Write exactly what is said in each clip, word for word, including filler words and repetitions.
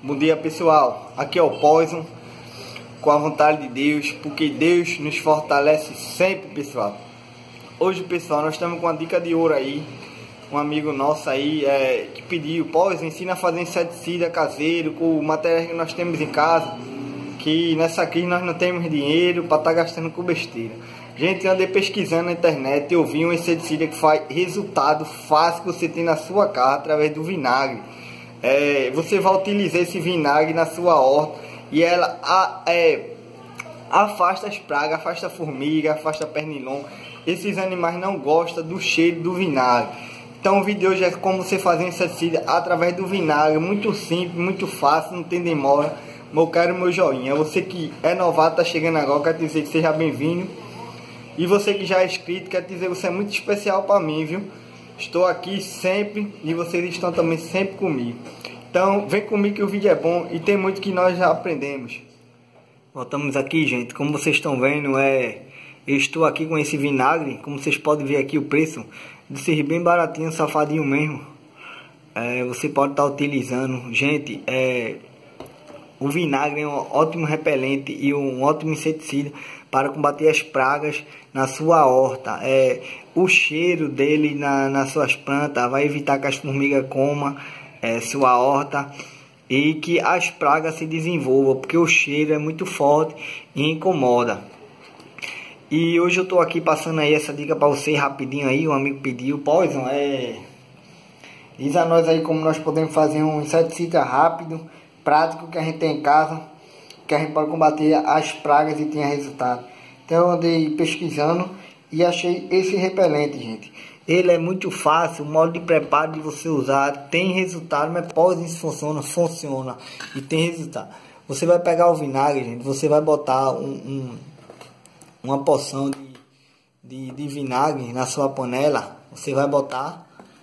Bom dia, pessoal, aqui é o Poison, com a vontade de Deus, porque Deus nos fortalece sempre, pessoal. Hoje, pessoal, nós estamos com uma dica de ouro aí. Um amigo nosso aí é, que pediu: Poison, ensina a fazer inseticida caseiro com o material que nós temos em casa, que nessa crise nós não temos dinheiro para estar tá gastando com besteira. Gente, eu andei pesquisando na internet e eu vi um inseticida que faz resultado fácil que você tem na sua casa através do vinagre. É, você vai utilizar esse vinagre na sua horta e ela a, é, afasta as pragas, afasta a formiga, afasta a pernilongo. Esses animais não gostam do cheiro do vinagre. Então o vídeo de hoje é como você fazer inseticida através do vinagre. Muito simples, muito fácil, não tem demora. Eu quero meu joinha. Você que é novato, tá chegando agora, quero dizer que seja bem-vindo. E você que já é inscrito, quero dizer que você é muito especial para mim, viu? Estou aqui sempre e vocês estão também sempre comigo. Então vem comigo que o vídeo é bom e tem muito que nós já aprendemos. Voltamos aqui, gente. Como vocês estão vendo, é... eu estou aqui com esse vinagre. Como vocês podem ver aqui o preço de ser bem baratinho, safadinho mesmo. É, você pode estar utilizando. Gente, é... o vinagre é um ótimo repelente e um ótimo inseticida para combater as pragas na sua horta. É, o cheiro dele na, nas suas plantas vai evitar que as formigas comam é, sua horta e que as pragas se desenvolvam, porque o cheiro é muito forte e incomoda. E hoje eu estou aqui passando aí essa dica para você rapidinho aí. Um amigo pediu: Poison, é... diz a nós aí como nós podemos fazer um inseticida rápido, prático, que a gente tem em casa, que a gente pode combater as pragas e tenha resultado. Então eu andei pesquisando e achei esse repelente, gente. Ele é muito fácil, o modo de preparo de você usar, tem resultado, mas pode isso funciona, funciona e tem resultado. Você vai pegar o vinagre, gente, você vai botar um, um, uma porção de, de, de vinagre na sua panela, você vai botar.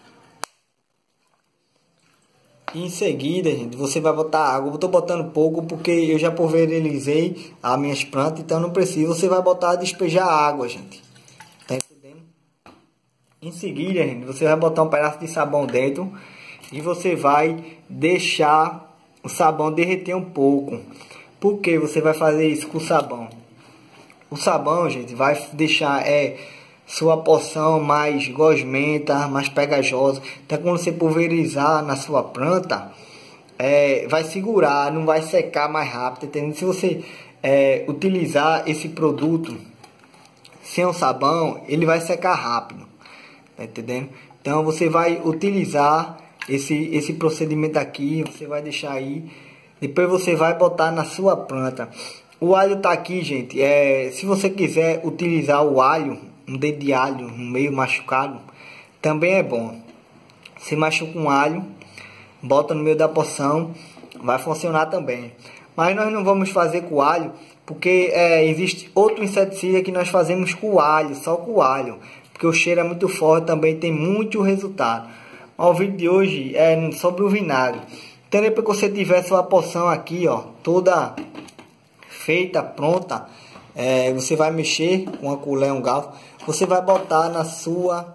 E em seguida, gente, você vai botar água. Eu tô botando pouco porque eu já pulverizei as minhas plantas, então não precisa. Você vai botar, despejar água, gente. Tá entendendo? Em seguida, gente, você vai botar um pedaço de sabão dentro e você vai deixar o sabão derreter um pouco. Por que você vai fazer isso com o sabão? O sabão, gente, vai deixar é sua porção mais gosmenta, mais pegajosa. Então quando você pulverizar na sua planta, é, vai segurar, não vai secar mais rápido, entendeu? Se você é, utilizar esse produto sem o sabão, ele vai secar rápido, tá entendendo? Então você vai utilizar esse, esse procedimento aqui, você vai deixar aí, depois você vai botar na sua planta. O alho tá aqui, gente. É, se você quiser utilizar o alho, um dedo de alho meio machucado, também é bom. Se machuca um alho, bota no meio da porção, vai funcionar também. Mas nós não vamos fazer com alho, porque é, existe outro inseticida que nós fazemos com alho, só com alho, porque o cheiro é muito forte, também tem muito resultado. O vídeo de hoje é sobre o vinagre. Então depois que você tiver sua porção aqui, ó, toda feita, pronta, é, você vai mexer com uma colher, um garfo, você vai botar na sua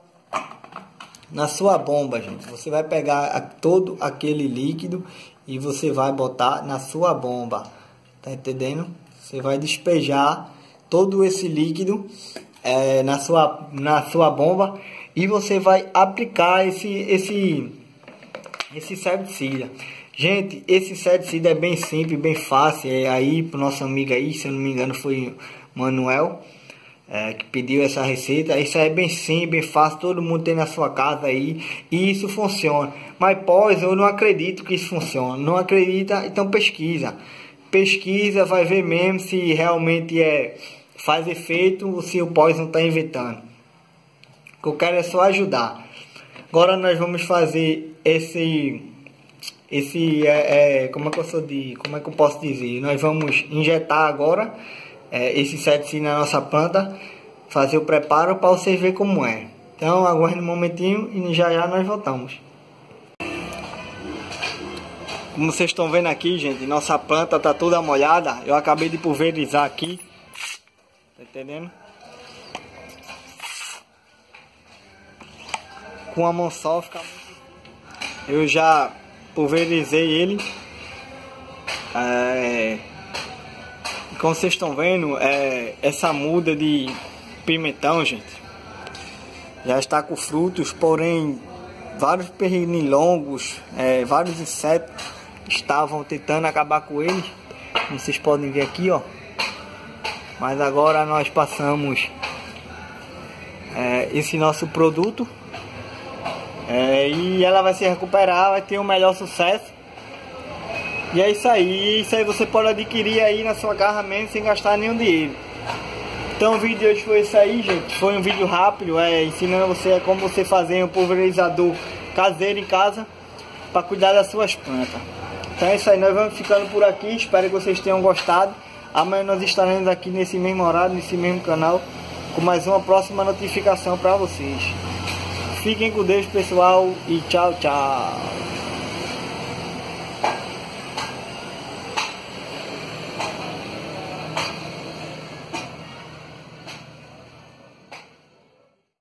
na sua bomba, gente. Você vai pegar a, todo aquele líquido e você vai botar na sua bomba, tá entendendo? Você vai despejar todo esse líquido é, na sua na sua bomba e você vai aplicar esse esse esse inseticida. Gente, esse inseticida é bem simples, bem fácil. É aí pro nosso amigo aí, se eu não me engano foi Manuel, é, que pediu essa receita. Isso é bem simples, bem fácil, todo mundo tem na sua casa aí e isso funciona. Mas pós, eu não acredito que isso funciona. Não acredita? Então pesquisa. Pesquisa, vai ver mesmo se realmente é, faz efeito ou se o pós não está inventando. O que eu quero é só ajudar. Agora nós vamos fazer esse... Esse é, é como é que eu sou de, como é que eu posso dizer? Nós vamos injetar agora é, esse inseticida na nossa planta, fazer o preparo para você ver como é. Então aguarde um momentinho e já já nós voltamos. Como vocês estão vendo aqui, gente, nossa planta tá toda molhada. Eu acabei de pulverizar aqui, tá entendendo? Com a mão só fica muito... Eu já pulverizei ele É, como vocês estão vendo, é, essa muda de pimentão, gente, já está com frutos, porém vários pernilongos, é, vários insetos estavam tentando acabar com ele. Vocês podem ver aqui, ó. Mas agora nós passamos é, esse nosso produto é, e ela vai se recuperar, vai ter um melhor sucesso. E é isso aí. Isso aí você pode adquirir aí na sua casa mesmo, sem gastar nenhum dinheiro. Então o vídeo de hoje foi isso aí, gente. Foi um vídeo rápido, é, ensinando você como você fazer um pulverizador caseiro em casa para cuidar das suas plantas. Então é isso aí, nós vamos ficando por aqui. Espero que vocês tenham gostado. Amanhã nós estaremos aqui nesse mesmo horário, nesse mesmo canal, com mais uma próxima notificação para vocês. Fiquem com Deus, pessoal, e tchau, tchau.